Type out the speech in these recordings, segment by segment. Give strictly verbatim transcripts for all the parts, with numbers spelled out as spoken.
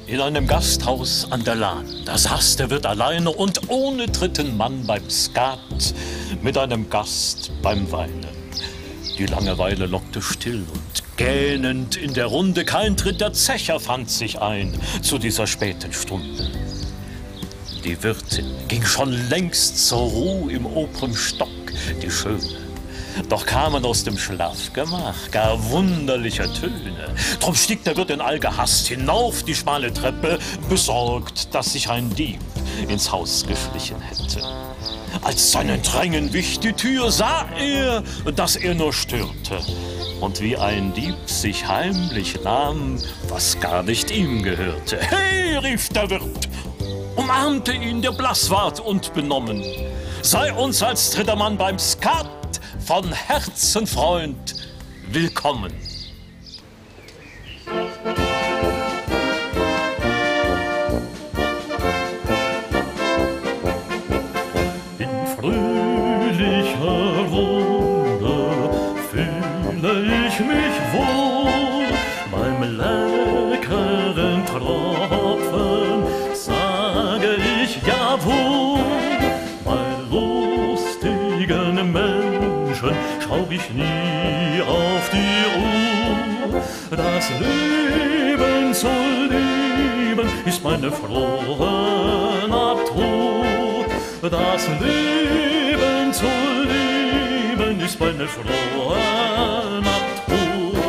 In einem Gasthaus an der Lahn, da saß der Wirt alleine und ohne dritten Mann beim Skat, mit einem Gast beim Weinen. Die Langeweile lockte still und gähnend in der Runde, kein dritter Zecher fand sich ein zu dieser späten Stunde. Die Wirtin ging schon längst zur Ruh im oberen Stock, die Schöne. Doch kamen aus dem Schlafgemach gar wunderlicher Töne. Drum stieg der Wirt in allgehast hinauf die schmale Treppe, besorgt, dass sich ein Dieb ins Haus geschlichen hätte. Als seinen Drängen wich die Tür, sah er, dass er nur störte und wie ein Dieb sich heimlich nahm, was gar nicht ihm gehörte. Hey, rief der Wirt, umarmte ihn der Blasswart und benommen. Sei uns als dritter Mann beim Skat von Herzen, Freund, willkommen. In fröhlicher Runde fühle ich mich wohl, beim leckeren Tropfen sage ich jawohl. Bei lustigen Menschen schau ich nie auf die Uhr. Das Leben zu lieben ist meine frohe Natur. Das Leben zu lieben ist meine frohe Natur.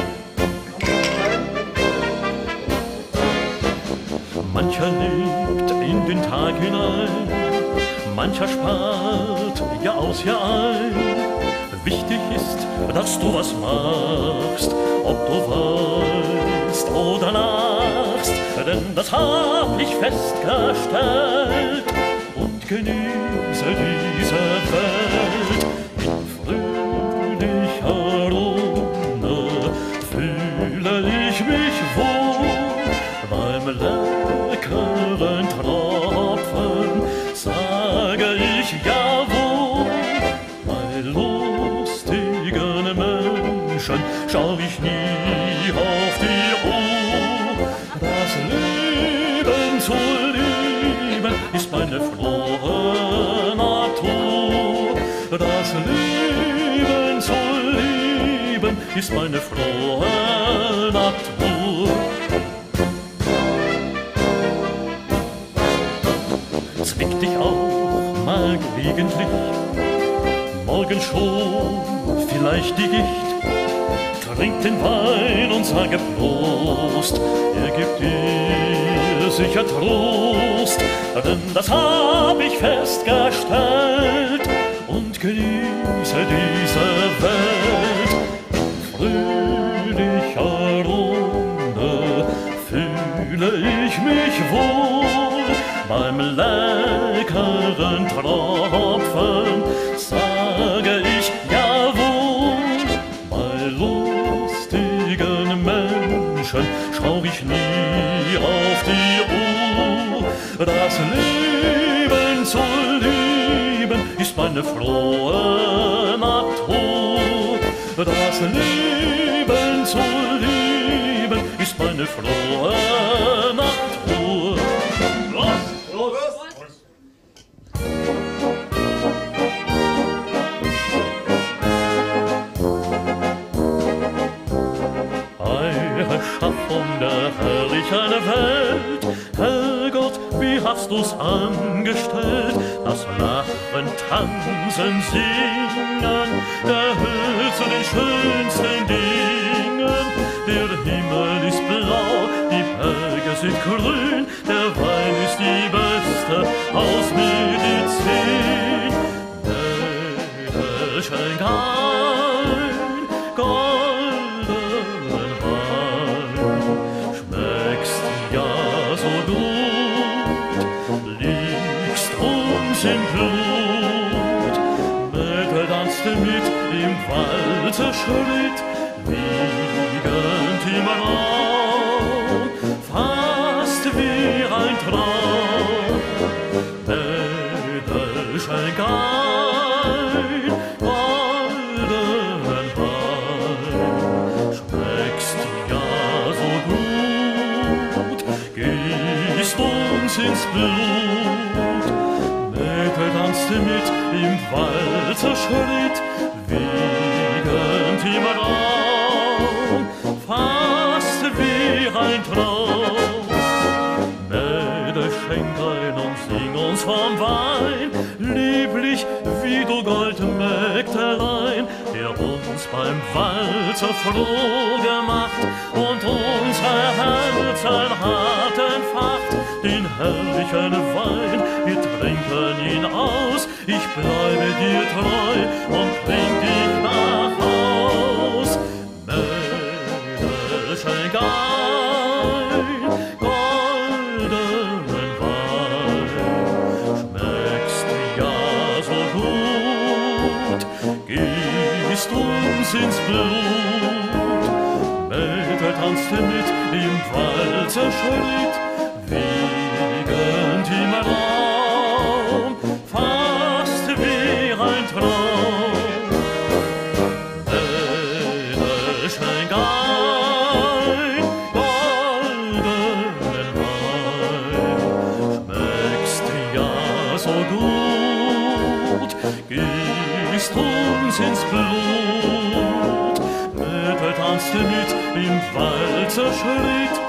Mancher lebt in den Tag hinein, mancher spart Jahr aus, Jahr ein. Wichtig ist, dass du was machst, ob du weißt oder lachst, denn das hab ich festgestellt und genieße diese Welt. In fröhlicher Runde fühle ich mich wohl, beim leckeren Tropfen sage ich jawohl. Bei lustigen Menschen schau ich nie auf die Uhr. Das Leben zu lieben ist meine frohe Natur. Das Leben zu lieben ist meine frohe Natur. Zwick dich auch mal gelegentlich, morgen schon vielleicht die Gicht. Trink den Wein und sage Prost, er gibt dir sicher Trost, denn das hab ich festgestellt und genieße diese Welt. In fröhlicher Runde fühle ich mich wohl, beim leckeren Tropfen sage ich jawohl. Bei lustigen Menschen schau ich nie auf die Uhr. Das Leben zu lieben ist meine frohe Natur. Das Leben zu lieben ist meine frohe Natur. Erschaffung der herrlichen Welt, Herrgott, wie hast du's angestellt? Das Lachen, Tanzen, Singen gehört zu den schönsten Dingen. Der Himmel ist blau, die Berge sind grün, der Wein ist die beste Hausmedizin. Mädel, schenk ein goldenen Wein, schmeckst ja so gut, liegst uns im Blut. Mädel tanzte mit im Walzerschritt, wiegend im Raum, fast wie ein Traum. Mädel, schenk ein goldenen Wein, schmeckst ja so gut, uns ins Blut. Mädel tanzte mit im Walzerschritt, wiegend im Raum, fast wie ein Traum. Mädel, schenk ein und sing uns vom Wein, lieblich wie du Goldmägdelein, der uns beim Walzer froh gemacht und unser Herzen hat entfacht. Den herrlichen Wein, wir trinken ihn aus, ich bleibe dir treu und bring dich nach Haus. Mädel, schenk ein goldenen Wein, schmeckst ja so gut, gießt uns ins Blut. Mädel tanzte mit im Walzerschritt, wiegend im Raum, fast wie ein Traum. Mädel, schenk ein goldenen Wein, schmeckst ja so gut, gießt uns ins Blut. Mädel tanzte mit im Walzerschritt,